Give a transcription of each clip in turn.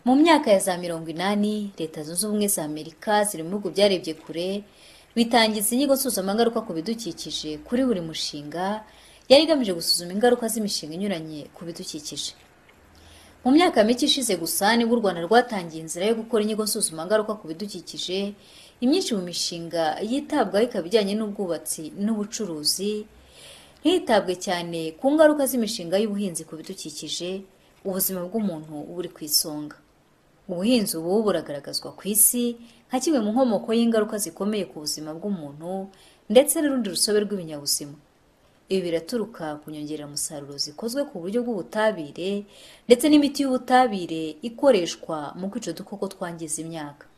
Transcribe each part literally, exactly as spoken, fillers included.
Mu myaka ya za mirongo inani, Leta Zunze Ubumwe za Amerika ziri mu bihugu byarebye kure bitangiza inyigo nsuzumagaruka ku bidukikije kuri buri mushinga yari igamije gusuzuma ingaruka z'imishinga inyuranye ku bidukikije. Mu myaka mike ishize gusa nibwo u Rwanda rwatangiye inzira yo gukora inyigo nsuzumagaruka ku bidukikije. Imyinshi mu mishinga yitabwaho ikaba ijyanye n'ubwubatsi n'ubucuruzi, hitabwe cyane ku ngaruka z'imishinga y'ubuhinzi ku bidukikije. Ubuzima bw'umuntu buri ku isonga. Ubuhinzi ubu buragaragazwa ku isi nka kimwe mu nkomoko y'ingaruka zikomeye ku buzima bw'umuntu ndetse n'urundi rusobe rw'ibinyabuzima. Ibi biraturuka ku nyongeramusaruro zikozwe ku buryo bw'ubutabire ndetse n'imiti y'ubutabire ikoreshwa mu kwica udukoko twangiza imyaka.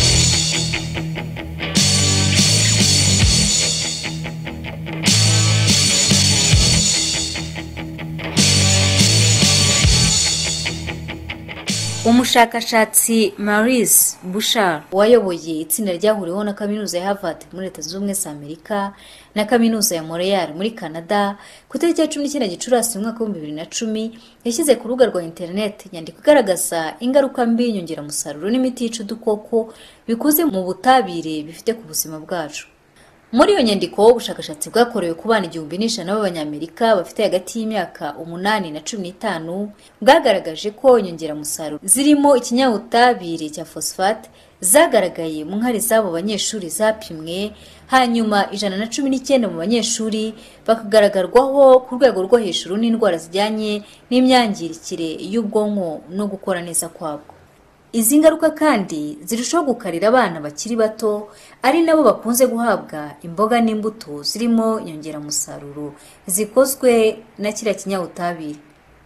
Umushakashatsi Maurice Bouchard wayoboye itsinda ryahuriweho na kaminuza ya Harvard muri Leta Zunze Ubumwe za Amerika na kaminuza ya Montreal muri Canada ku itariki ya cumi n'icyenda Gicurasi mu mwaka w'ibihumbi bibiri na cumi yashyize ku rubuga rwa internet inyandiko igaragaza ingaruka mbi y'inyongeramusaruro n'imiti yica udukoko bikoze mu butabire bifite ku buzima bwacu. Muri iyo nyandiko ubushakashatsi bwakorewe ku bana igihumbi n'ijana b'Abanyamerika bafite hagati y'imyaka umunani na cumi n'itanu bwagaragaje ko inyongeramusaruro zirimo ikinyabutabire cya phosphate zagaragaye mu nkari z'abo banyeshuri zapimwe, hanyuma ijana na cumi n'icyenda mu banyeshuri bakagaragarwaho ku rwego rwo hejuru n'indwara zijyanye n'imyangirikire y'ubwonko no gukora neza kwabwo. Izi ngaruka kandi zirushaho gukarira abana bakiri bato ari nabo bakunze guhabwa imboga n'imbuto zirimo inyongeramusaruro zikozwe na kiriya kinyabutabire.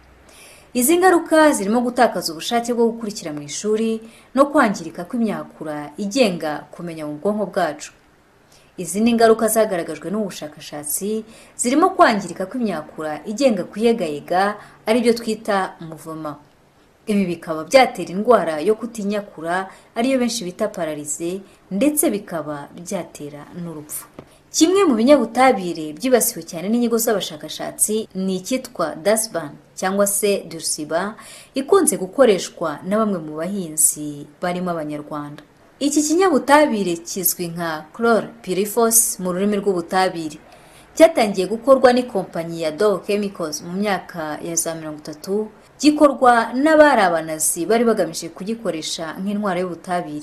Izi ngaruka zirimo gutakaza ubushake bwo gukurikira mu ishuri no kwangirika kw'imyakura igenga kumenya mu bwonko bwacu. Izi ni ingaruka zagaragajwe n'ubushakashatsi zirimo kwangirika kw'imyakura igenga kuyegayega aribyo twita umuvoma. Ibi bikaba byatera indwara yo kutinyakura ariyo benshi bita pararize ndetse bikaba byatera n'urupfu. Kimwe mu binyabutabire byibasiwe cyane n'inyigo z'abashakashatsi ni icyitwa dasban cyangwa se dursiba, ikunze gukoreshwa na bamwe mu bahinzi barimo Abanyarwanda. Iki kinyabutabire kizwi nka chlorpyrifos mu rurimi rw'ubutabire. Cyatangiye gukorwa n'ikompanyi ya Dow Chemicals mu myaka ya za mirongo itatu, gikorwa n'abari abanazi bari bagamije kugikoresha nk'intwaro y'ubutabire.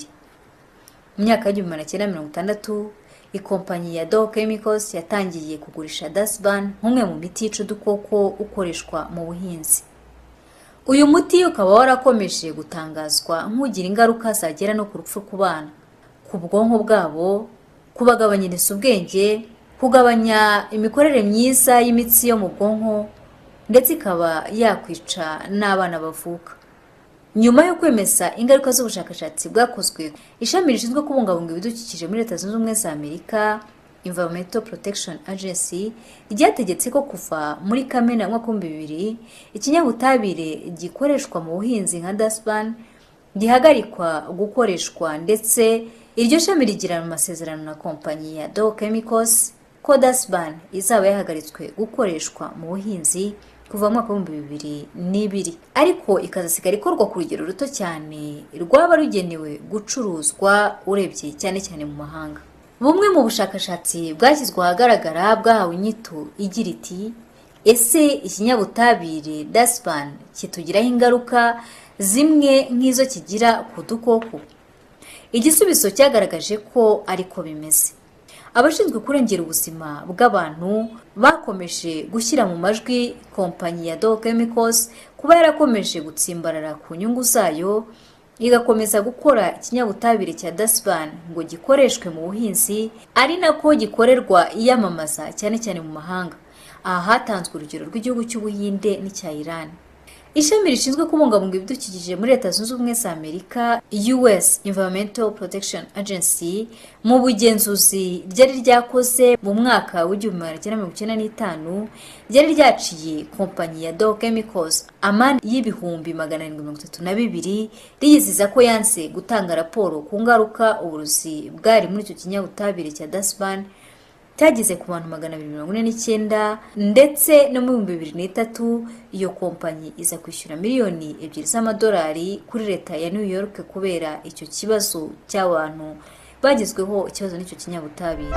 Mu myaka y'igihumbi magana cyenda mirongo itandatu, ikompanyi ya Dow Chemicals yatangiye kugurisha dasban nk'umwe mu miti yica udukoko ukoreshwa mu buhinzi. Uyu muti ukaba warakomeje gutangazwa nk'ugira ingaruka zagera no ku rupfu ku bana, ku bwonko bwabo, kubagabanyiriza ubwenge, kugabanya imikorere myiza y'imitsi yo mu bwonko ndetse ikaba yakwica n'abana bavuka. Nyuma yo kwemeza ingaruka z'ubushakashatsi bwakozwe, ishami rishinzwe kubungabunga ibidukikije muri Leta Zunze Ubumwe za Amerika, Environmental Protection Agency, ryategetse ko kuva muri Kamena mu mwaka w'ibihumbi bibiri ikinyabutabire gikoreshwa mu buhinzi nka dasban gihagarikwa gukoreshwa, ndetse iryo shami rigirana amasezerano na kompanyi ya Dow Chemicals ko dasban izaba yahagaritswe gukoreshwa mu buhinzi kuva mu mwaka w'ibihumbi bibiri n'ibiri, ariko ikazasigara ikorwa ku rugero ruto cyane rwaba rugenewe gucuruzwa urebye cyane cyane mu mahanga. Bumwe mu bushakashatsi bwashyizwe ahagaragara bwahawe inyito igira iti ese ikinyabutabire dasban kitugiraho ingaruka zimwe nk'izo kigira ku dukoko? Igisubizo cyagaragaje ko ariko bimeze. Abashinzwe kurengera ubuzima bw'abantu bakomeje gushyira mu majwi kompanyi ya Dow Chemicals kuba yarakomeje gutsimbarara ku nyungu zayo, igakomeza gukora ikinyabutabire cya dasban ngo gikoreshwe mu buhinzi, ari nako gikorerwa iyamamaza cyane cyane mu mahanga. Aha hatanzwe urugero rw'igihugu cy'Ubuhinde n'icya Iran. Ishami rishinzwe kubungabunga ibidukikije muri Leta Zunze Ubumwe za Amerika, U S Environmental Protection Agency, mu bugenzuzi ryari ryakoze mu mwaka w'igihumbi magana cyenda mirongo icyenda n'itanu, ryari ryaciye kompanyi ya Dow Chemicals amande y'ibihumbi magana arindwi mirongo itatu na bibiri riyiziza ko yanse gutanga raporo ku ngaruka uburozi bwari muri icyo kinyabutabire cya dasban cyageze ku bantu magana abiri mirongo ine n'icyenda, ndetse no mu bihumbi bibiri n'itatu iyo kompanyi iza kwishyura miliyoni ebyiri z'amadolari kuri leta ya New York kubera icyo kibazo cy'abantu bagizweho ikibazo n'icyo kinyabutabire.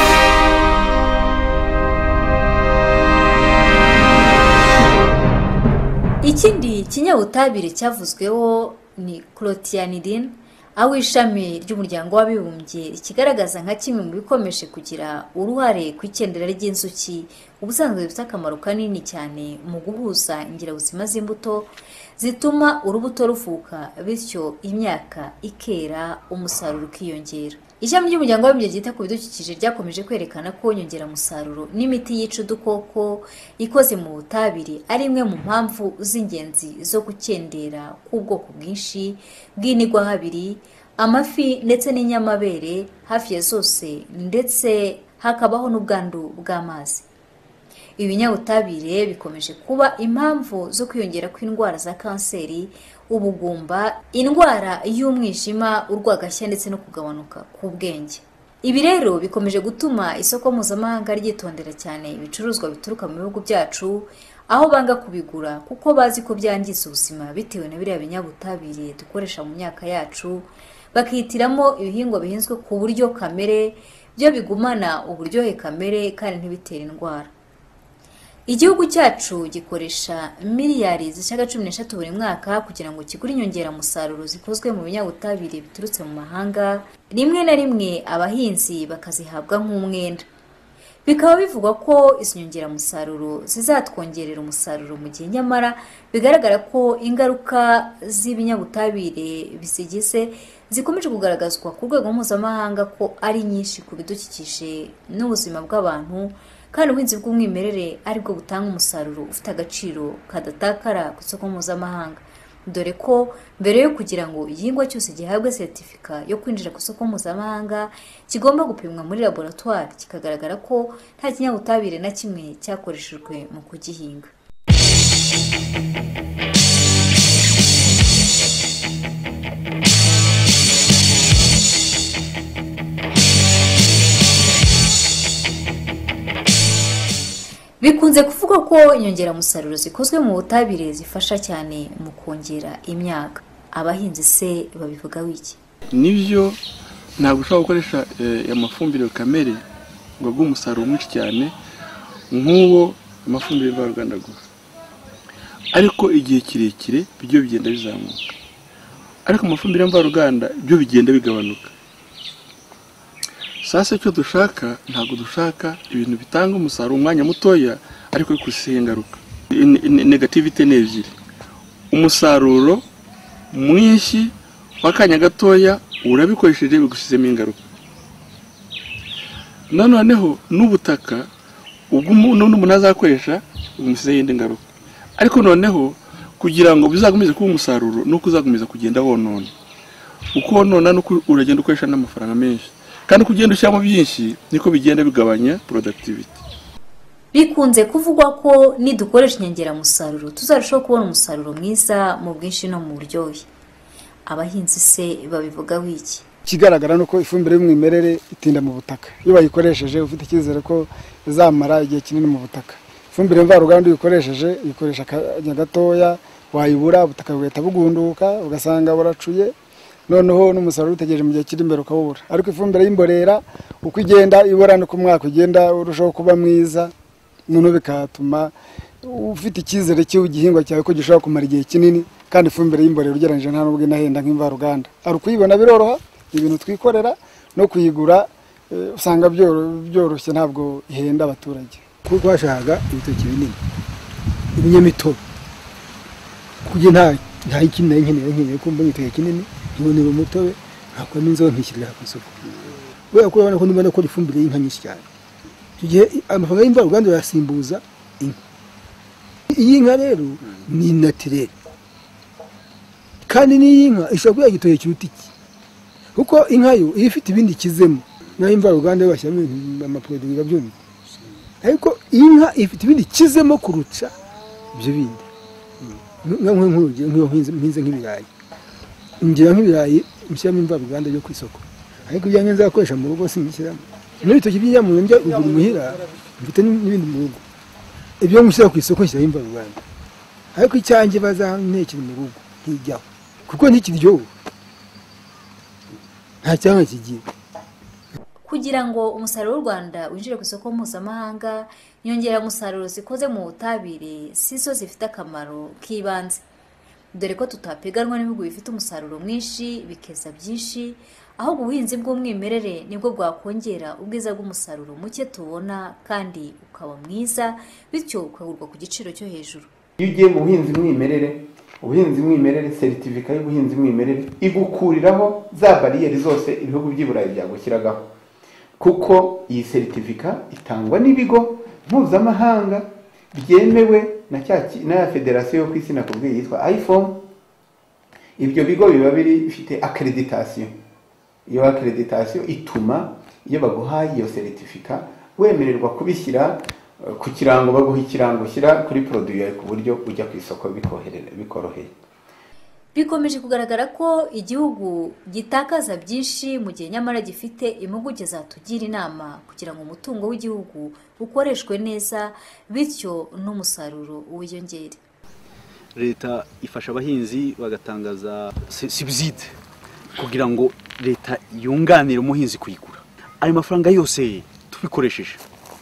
Ikindi kinyabutabire cyavuzweho ni clotianidin, aho ishami ry'umuryango w'abibumbye kigaragaza nka kimwe mu bikomeje kugira uruhare ku ikendera ry'inzuki, ubusanzwe bifite akamaro kanini cyane mu guhuza ingirabuzima z'imbuto zituma urubuto rufuka, bityo imyaka ikera, umusaruro ukiyongera. Ishami ry'umuryango w'abibumbye ryita ku bidukikije ryakomeje kwerekana ko inyongeramusaruro n'imiti yica udukoko ikoze mu butabire ari imwe mu mpamvu z'ingenzi zo gukendera k'ubwoko bwinshi bw'inigwahabiri, amafi ndetse n'inyamabere hafi ya zose, ndetse hakabaho n'ubwandu bw'amazi. Ibinyabutabire bikomeje kuba impamvu zo kwiyongera kw'indwara za kanseri, ubugumba, indwara y'umwijima, urwagashya ndetse no kugabanuka k'ubwenge. Ibi rero bikomeje gutuma isoko mpuzamahanga ryitondera cyane ibicuruzwa bituruka mu bihugu byacu, aho banga kubigura kuko bazi ko byangiza ubuzima bitewe na biriya binyabutabire dukoresha mu myaka yacu, bakihitiramo ibihingwa bihinzwe ku buryo kamere byo bigumana uburyohe kamere kandi ntibitere indwara. Igihugu cyacu gikoresha miliyari zisaga cumi n'eshatu buri mwaka kugira ngo kigure inyongeramusaruro zikozwe mu binyabutabire biturutse mu mahanga, rimwe na rimwe abahinzi bakazihabwa nk'umwenda. Bikaba bivugwa ko izi nyongeramusaruro zizatwongerera umusaruro mu gihe nyamara bigaragara ko ingaruka z'ibinyabutabire bisigize zikomeje kugaragazwa ku rwego mpuzamahanga ko ari nyinshi ku bidukikije n'ubuzima bw'abantu, kandi ubuhinzi bw'umwimerere aribwo butanga umusaruro ufite agaciro kadatakara ku isoko mpuzamahanga, dore ko mbere yo kugira ngo igihingwa cyose gihabwe certificat yo kwinjira ku isoko mpuzamahanga kigomba gupimwa muri laboratoire kikagaragara ko nta kinyabutabire na kimwe cyakoreshejwe mu kugihinga. Bikunze kuvuga ko inyongeramusaruro zikozwe mu butabire zifasha cyane mu kongera imyaka. Abahinzi se babivuga wiki? Nibyo, ntabwo ushobora gukoresha amafumbire kamere ngo agwe umusaruro mwinshi cyane nk'uwo amafumbire mvaruganda gusa, ariko igihe kirekire byo bigenda bizamuka, ariko amafumbire mvaruganda byo bigenda bigabanuka. Sasa icyo dushaka, ntabwo dushaka ibintu bitanga umusaruro umwanya mutoya ariko bikusiye ingaruka. Negativite ni ebyiri: umusaruro mwinshi w'akanya gatoya urabikoresheje bigusizemo ingaruka, noneho n'ubutaka ubwo umuntu azakoresha bumusize yindi ngaruka. Ariko noneho kugira ngo bizakomeze kuba umusaruro nuko uzakomeza kugenda wonona, uko wonona nuko uragenda ukoresha n'amafaranga menshi, kandi kugenda ushyiramo byinshi niko bigenda bigabanya productivity. Bikunze kuvugwa ko nidukoresha inyongeramusaruro tuzarushaho kubona umusaruro mwiza mu bwinshi no mu buryohe. Abahinzi se babivuga wiki? Kigaragara nuko ifumbire y'umwimerere itinda mu butaka. Iyo bayikoresheje ufite icyizere ko izamara igihe kinini mu butaka. Ifumbire mvaruganda uyikoresheje ikoresha akanya gatoya, wayibura ubutaka bugahita bugunduka ugasanga buracuye, noneho n'umusaruro utegereje mu gihe kiri imbere ukawubura. Ariko ifumbire y'imborera uko igenda ibora no ku mwaka ugenda urushaho kuba mwiza, noneho bikatuma ufite icyizere cy'igihingwa cyawe ko gishobora kumara igihe kinini, kandi ifumbire y'imborera ugereranyije nta nubwo inahenda nk'imvaruganda. Ari ukuyibona biroroha, ibintu twikorera, no kuyigura usanga byoroshye, ntabwo ihenda abaturage. Kuko bashaka ibitoki binini, ibinyamitobe, kugira nta nta ikintu nkeneye nkeneye ko mbonye igitoki kinini nkibonera umutobe ntakora n'inzo nkishyirira ku isoko. Kubera ko urabona ko ndimo nakora ifumbire y'inka nyinshi cyane, igihe amafaranga y'imvaruganda yasimbuza inka. Iyi nka rero ni naturel, kandi n'iyi nka ishobora kuba igitoki kiruta iki, kuko inka yo iyo ifite ibindi kizemo naho imvaruganda bashyiramo amaproduit gabyumva, ariko inka ifite ibindi kizemo kuruca ibyo bindi. Nk'urugiye nk'inze nk'ibirayi, ngira nk'ibirayi mushyiramo imvaruganda yo ku isoko, ariko ibyanjye nzakoresha mu rugo simbishyiramo. n'ibitoki by'inyamunyo ugura umuhira mfite n'ibindi mu rugo ibyo mushyira ku isoko nshyiraho imvaruganda ariko icyanjye bazantekera mu rugo nkijyaho kuko ntikiryoha nta cyangwa kigiye. Kugira ngo umusaruro w'u Rwanda winjire ku isoko mpuzamahanga, inyongeramusaruro zikoze mu butabire si zo zifite akamaro k'ibanze, dore ko tutapiganwa n'ibihugu bifite umusaruro mwinshi bikeza byinshi, ahubwo ubuhinzi bw'umwimerere nibwo bwakongera ubwiza bw'umusaruro muke tubona kandi ukaba mwiza, bityo ukagurwa ku giciro cyo hejuru. Iyo ugiye mu buhinzi mwimerere, ubuhinzi mwimerere, seritifika y'ubuhinzi mwimerere igukuriraho za bariyeri zose ibihugu by'Iburayi byagushyiragaho, kuko iyi seritifika itangwa n'ibigo mpuzamahanga byemewe na cya na federasiyo yo ku isi nakubwiye yitwa I F O M. Ibyo bigo biba bifite accreditation. Iyo accreditation ituma iyo baguhaye iyo seritifika wemererwa kubishyira ku kirango, baguha ikirango shyira kuri produit yawe ku buryo ujya ku isoko bikoroheye. Bikomeje kugaragara ko igihugu gitakaza byinshi mu gihe nyamara gifite impuguke zatugira inama kugira ngo umutungo w'igihugu ukoreshwe neza, bityo n'umusaruro wiyongere. Leta ifasha abahinzi bagatangaza subside kugira ngo leta yunganire umuhinzi kuyigura. Ayo mafaranga yose tubikoresheje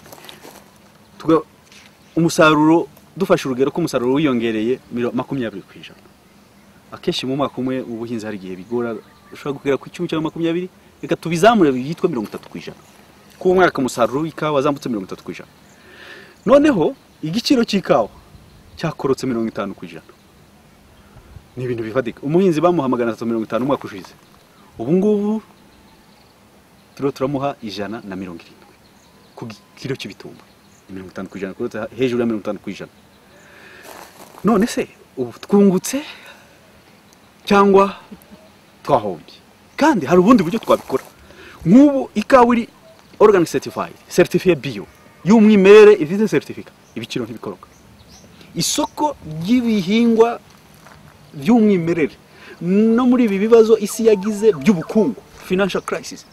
tuga umusaruro dufashe urugero ko umusaruro wiyongereye makumyabiri ku ijana. Akeshi mu mwaka umwe ubuhinzi hari igihe bigora ushobora kugera ku icumi cyangwa makumyabiri, reka tubizamure yitwa mirongo itatu ku ijana. Ku mwaka umusaruro w'ikawa wazambutse mirongo itatu ku ijana. Noneho igiciro cy'ikawa cyakorotse mirongo itanu ku ijana. Ni ibintu bifatika. Umuhinzi bamuha magana atatu mirongo itanu umwaka ushize. Ubu ngubu turo turamuha ijana na mirongo irindwi ku kilo cy'ibitumba. mirongo itanu ku ijana korotse hejuru ya mirongo itanu ku ijana. None se ubu twungutse cyangwa twahombye? Kandi hari ubundi buryo twabikora. Nk'ubu ikawa iri organic certified, certifié bio, y'umwimerere ifite certificat, ibiciro ntibikoroka. Isoko ry'ibihingwa by'umwimerere no muri ibi bibazo isi yagize by'ubukungu, financial crisis,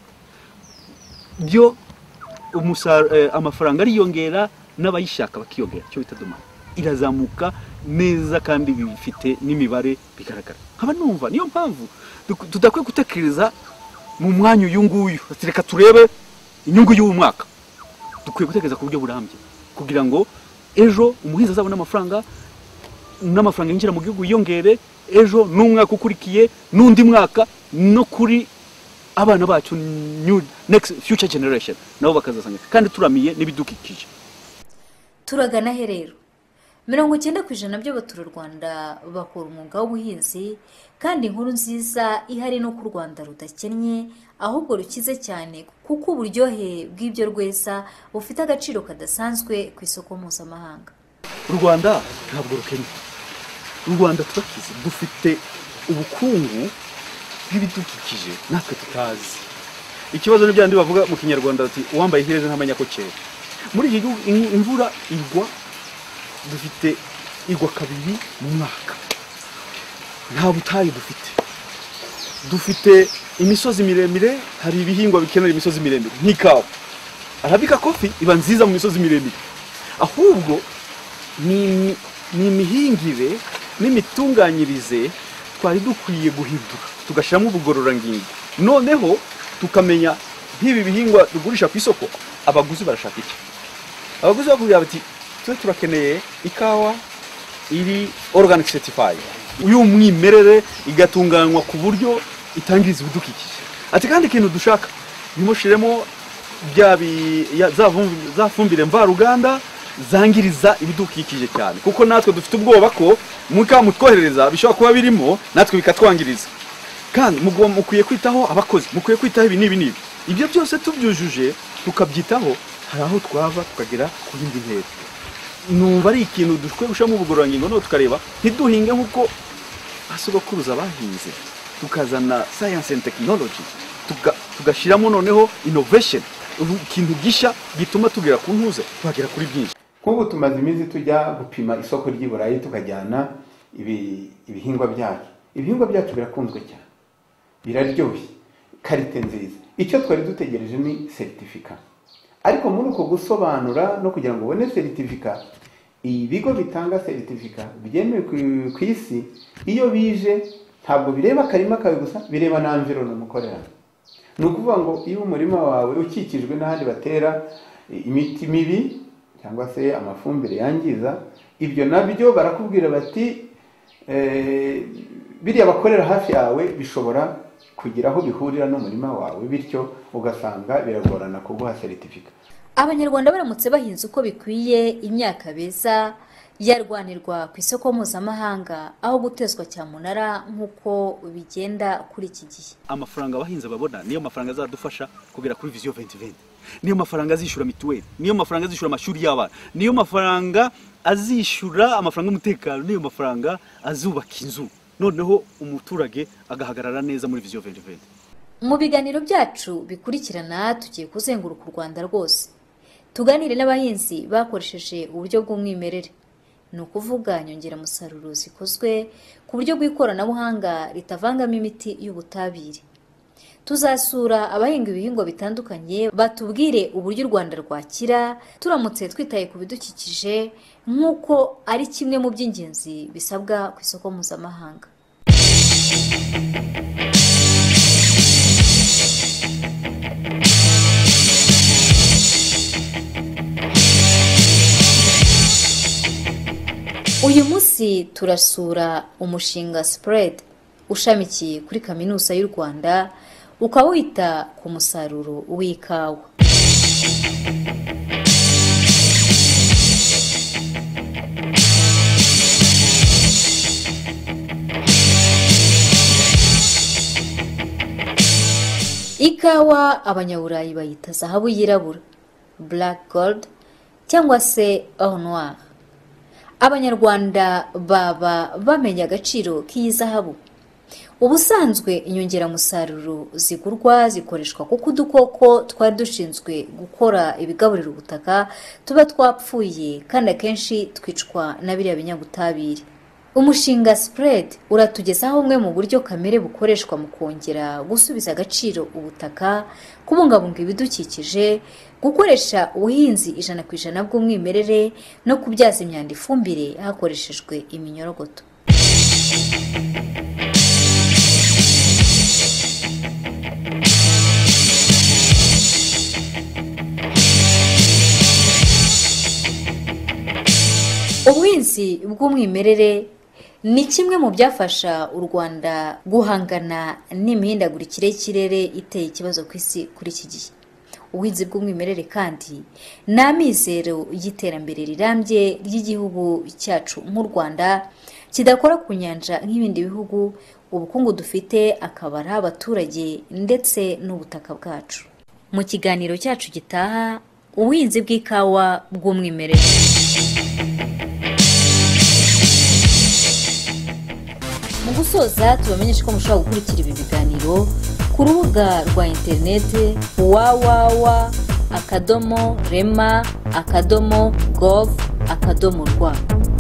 byo umusaruro eh, amafaranga ariyongera n'abayishaka bakiyongera, cyo bita demand irazamuka neza kandi bifite n'imibare bigaragara. Nkaba numva niyo mpamvu tudakwiye gutekereza mu mwanya uyu nguyu, reka turebe inyungu y'uwo mwaka. Dukwiye gutekereza ku buryo burambye kugira ngo ejo umuhinzi azabona amafaranga n'amafaranga yinjira mu gihugu yiyongere, ejo n'umwaka ukurikiye n'undi mwaka no kuri abana bacu, new next future generation nabo bakazasanga kandi turamiye n'ibidukikije. Turagana herero mirongo icyenda ku ijana by'abatura Rwanda bakora umwuga w'ubuhinzi, kandi inkuru nziza ihari no ku Rwanda rudakennye ahubwo rukize cyane, kuko uburyohe bw'ibyo rwesa bufite agaciro kadasanzwe ku isoko mpuzamahanga. U Rwanda ntabwo rukennye. U Rwanda turakize, dufite ubukungu bw'ibidukikije natwe tutazi. Ikibazo ni byandi bavuga mu Kinyarwanda ati uwambaye iheze ntamenya ko kera. Muri iki gihugu imvura igwa, dufite igwa kabiri mu mwaka. Nta butayu dufite. Dufite imisozi miremire, hari ibihingwa bikenera imisozi miremire nk'ikawa. Arabika coffee iba nziza mu misozi miremire. Ahubwo ni ni imihingire n'imitunganyirize twari dukwiye guhindura, tugashiramo ubugororangingo. Noneho tukamenya nk'ibi bihingwa dugurisha ku isoko abaguzi barashaka iki. Abaguzi bakubwira bati twe turakeneye ikawa iri organic certified, uyu mwimerere igatunganywa ku buryo itangiriza ibidukikije. Ati kandi ikintu dushaka nimushiremo byabi za fumbire mvaruganda zangiriza ibidukikije cyane, kuko natwe dufite ubwoba ko muka mutwoherereza bishobora kuba birimo natwe bikatwangiriza. Kandi mukwiye kwitaho abakozi, mukwiye kwitaho ibi nibi nibi. Ibyo byose tubyujuje tukabyitaho, hari aho twava tukagera ku yindi ntera. Numva ari ikintu dukwiye gushamo ubugororangingo, no tukareba ntiduhinge nkuko asogokuruza bahinze, tukazana science and technology, tugashiramo noneho innovation, ikintu gisha gituma tugera ku ntuze, twagera kuri byinshi. Kuko tumaze imizi tujya gupima isoko ry'Iburayi tukajyana ibi ibihingwa byacu. Ibihingwa byacu birakunzwe cyane, biraryoshye, karite nziza. Icyo twari dutegereje ni certificate. ariko muri uko gusobanura no kugira ngo ubone seritifika, ibigo bitanga seritifika byemewe ku isi iyo bije ntabwo bireba akarima kawe gusa, bireba na environment mukorerana. Ni ukuvuga ngo iyo umurima wawe ukikijwe n'ahandi batera imiti mibi cyangwa se amafumbire yangiza, ibyo nabyo barakubwira bati eh, biriya bakorera hafi yawe bishobora kugira aho bihurira n'umurima wawe, bityo ugasanga biragorana kuguha seritifika. Abanyarwanda baramutse bahinze uko bikwiye, imyaka beza yarwanirwa ku isoko mpuzamahanga aho gutezwa cyamunara nk'uko bigenda kuri iki gihe. Amafaranga abahinzi babona niyo mafaranga azadufasha kugera kuri vision twenty twenty, niyo mafaranga azishura mituweli, niyo mafaranga azishura amashuri y'abana, niyo mafaranga azishura amafaranga y'umutekano, niyo mafaranga azubaka inzu, noneho umuturage agahagarara neza muri vision twenty twenty. Mu biganiro byacu bikurikirana tugiye kuzenguruka u Rwanda rwose, tuganire n'abahinzi bakoresheje uburyo bw'umwimerere, ni ukuvuga nyongeramusaruro zikozwe ku buryo bw'ikoranabuhanga ritavangamo imiti y'ubutabire. Tuzasura abahinga ibihingwa bitandukanye batubwire uburyo u Rwanda rwakira turamutse twitaye ku bidukikije nk'uko ari kimwe mu by'ingenzi bisabwa ku isoko mpuzamahanga. Uyu munsi turasura umushinga Spread ushamikiye kuri Kaminuza y'u Rwanda, ukaba wita ku musaruro w'ikawa. Ikawa abanyaburayi bayita zahabu yirabura, black gold cyangwa se or noir. Abanyarwanda baba bamenya agaciro k'iyi zahabu. Ubusanzwe inyongeramusaruro zigurwa zikoreshwa kuko udukoko twari dushinzwe gukora ibigaburira ubutaka tuba twapfuye kandi akenshi twicwa na biriya binyabutabire. Umushinga Spread uratugezaho umwe mu buryo kamere bukoreshwa mu kongera gusubiza agaciro ubutaka, kubungabunga ibidukikije, gukoresha ubuhinzi ijana ku ijana bw'umwimerere no kubyaza imyanda ifumbire hakoreshejwe iminyorogoto. Ubuhinzi bw'umwimerere ni kimwe mu byafasha u Rwanda guhangana n'imihindagurikire y'ikirere iteye ikibazo ku isi kuri iki gihe. Ubuhinzi bw'umwimerere kandi ni amizero y'iterambere rirambye ry'igihugu cyacu nk'u Rwanda kidakora ku nyanja nk'ibindi bihugu, ubukungu dufite akaba ari abaturage ndetse n'ubutaka bwacu. Mu kiganiro cyacu gitaha, ubuhinzi bw'ikawa bw'umwimerere. Mu gusoza tubamenyesha ko mushobora gukurikira ibi biganiro ku rubuga rwa interineti www akadomo rema akadomo gov akadomo rwa.